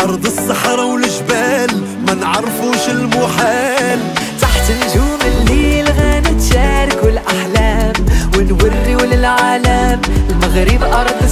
أرض الصحراء والجبال ما نعرفوش المحال. تحت نجوم الليل غنتشاركوا الأحلام ونوريو للعالم المغرب أرض